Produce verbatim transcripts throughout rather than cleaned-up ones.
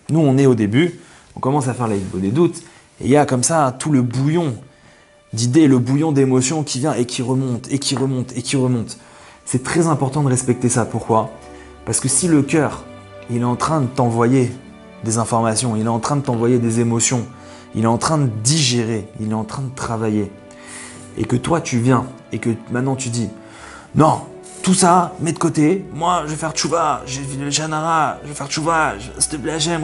Nous, on est au début, on commence à faire la hitbo des doutes, et il y a comme ça tout le bouillon d'idées, le bouillon d'émotions qui vient et qui remonte, et qui remonte, et qui remonte. C'est très important de respecter ça. Pourquoi? Parce que si le cœur, il est en train de t'envoyer des informations, il est en train de t'envoyer des émotions, il est en train de digérer, il est en train de travailler, et que toi, tu viens, et que maintenant tu dis, non, tout ça, mets de côté, moi, je vais faire tchouva, j'ai un ara, je vais faire tchouva, s'il te plaît, j'aime,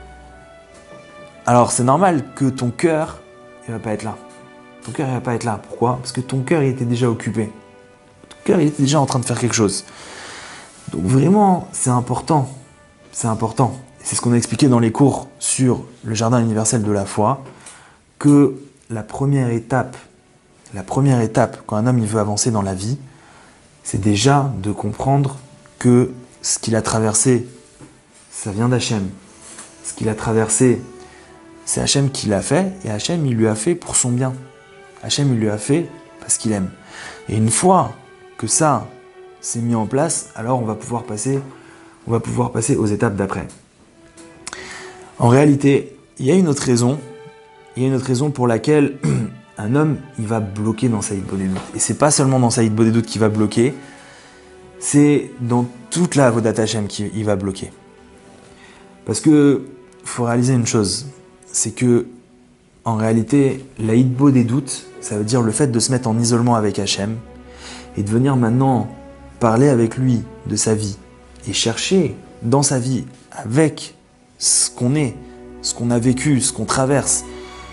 alors c'est normal que ton cœur, il va pas être là. Ton cœur, il va pas être là. Pourquoi? Parce que ton cœur, il était déjà occupé. Ton cœur, il était déjà en train de faire quelque chose. Donc vraiment, c'est important. C'est important. Et c'est ce qu'on a expliqué dans les cours sur le jardin universel de la foi, que la première étape, la première étape, quand un homme il veut avancer dans la vie, c'est déjà de comprendre que ce qu'il a traversé, ça vient d'Hachem. Ce qu'il a traversé, c'est Hachem qui l'a fait, et Hachem, il lui a fait pour son bien. Hachem, il lui a fait parce qu'il aime. Et une fois que ça s'est mis en place, alors on va pouvoir passer, on va pouvoir passer aux étapes d'après. En réalité, il y a une autre raison, il y a une autre raison pour laquelle un homme, il va bloquer dans sa hitbo des doutes. Et c'est pas seulement dans sa hitbo des doutes qu'il va bloquer, c'est dans toute la avodat Hachem qu'il va bloquer. Parce que faut réaliser une chose, c'est que en réalité, la hitbo des doutes, ça veut dire le fait de se mettre en isolement avec Hachem et de venir maintenant parler avec lui de sa vie et chercher dans sa vie, avec ce qu'on est, ce qu'on a vécu, ce qu'on traverse,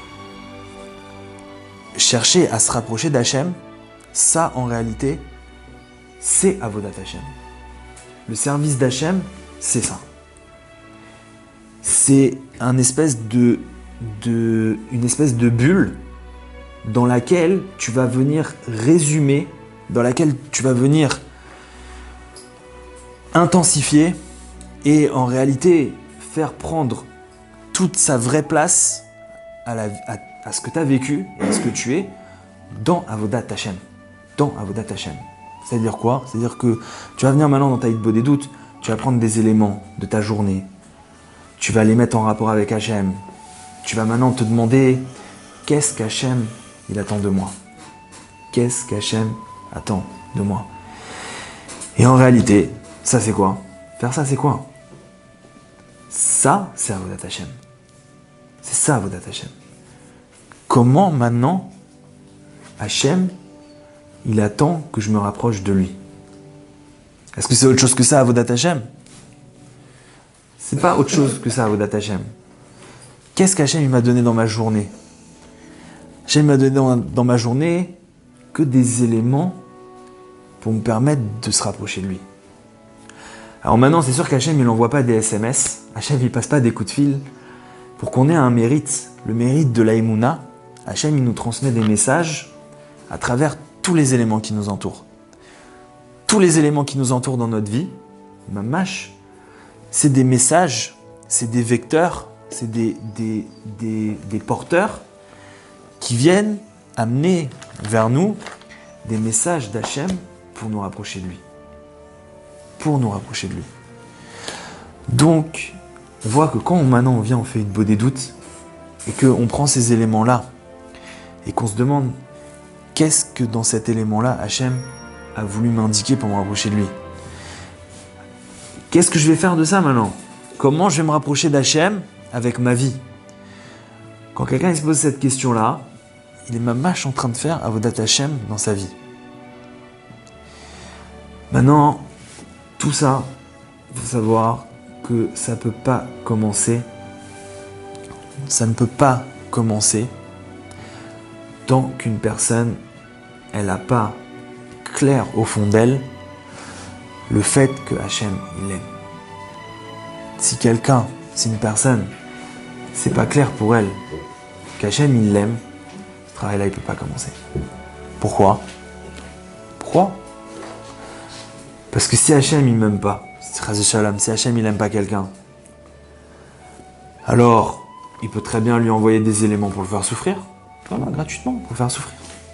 chercher à se rapprocher d'Hachem, ça en réalité, c'est avodat Hachem. Le service d'Hachem, c'est ça. C'est un espèce de, de, une espèce de bulle dans laquelle tu vas venir résumer, dans laquelle tu vas venir intensifier et en réalité faire prendre toute sa vraie place à, la, à, à ce que tu as vécu et à ce que tu es dans avodat Hachem. Dans avodat Hachem. C'est-à-dire quoi? C'est-à-dire que tu vas venir maintenant dans ta hitbo des doutes, tu vas prendre des éléments de ta journée, tu vas les mettre en rapport avec Hachem. Tu vas maintenant te demander qu'est-ce qu'Hachem il attend de moi? Qu'est-ce qu'Hachem attend de moi? Et en réalité, ça c'est quoi? Faire ça c'est quoi? Ça, c'est avodat Hachem. C'est ça avodat Hachem. Comment maintenant Hachem il attend que je me rapproche de lui? Est-ce que c'est autre chose que ça avodat Hachem? C'est pas autre chose que ça avodat Hachem. Qu'est-ce qu'Hachem il m'a donné dans ma journée? Hachem m'a donné dans, dans ma journée que des éléments pour me permettre de se rapprocher de lui. Alors maintenant, c'est sûr qu'Hachem il n'envoie pas des S M S, Hachem il passe pas des coups de fil pour qu'on ait un mérite, le mérite de la Emouna. Hachem il nous transmet des messages à travers tous les éléments qui nous entourent. Tous les éléments qui nous entourent dans notre vie, mamash, c'est des messages, c'est des vecteurs, c'est des, des, des, des porteurs qui viennent amener vers nous des messages d'Hachem pour nous rapprocher de lui. Pour nous rapprocher de lui. Donc, on voit que quand maintenant on vient, on fait hitbo des doutes et qu'on prend ces éléments-là et qu'on se demande qu'est-ce que dans cet élément-là Hachem a voulu m'indiquer pour me rapprocher de lui. Qu'est-ce que je vais faire de ça maintenant? Comment je vais me rapprocher d'Hachem avec ma vie? Quand quelqu'un se pose cette question-là, il est mamash en train de faire avodat Hachem dans sa vie. Maintenant, tout ça, il faut savoir que ça ne peut pas commencer, ça ne peut pas commencer tant qu'une personne, elle n'a pas clair au fond d'elle le fait que Hachem, il l'aime. Si quelqu'un, si une personne, c'est pas clair pour elle qu'Hachem, il l'aime, ce travail-là, il ne peut pas commencer. Pourquoi? Pourquoi? Parce que si Hachem, il m'aime pas, si Hachem, il n'aime pas quelqu'un, alors, il peut très bien lui envoyer des éléments pour le faire souffrir, voilà, gratuitement, pour le faire souffrir.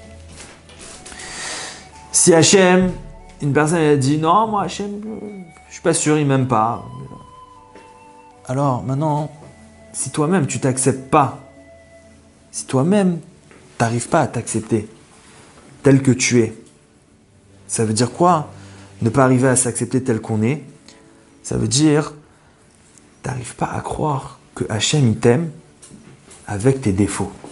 Si Hachem, une personne elle a dit non, moi Hachem, je suis pas sûr, il m'aime pas. Alors maintenant, si toi-même tu t'acceptes pas, si toi-même tu n'arrives pas à t'accepter tel que tu es, ça veut dire quoi? Ne pas arriver à s'accepter tel qu'on est, ça veut dire tu n'arrives pas à croire que Hachem il t'aime avec tes défauts.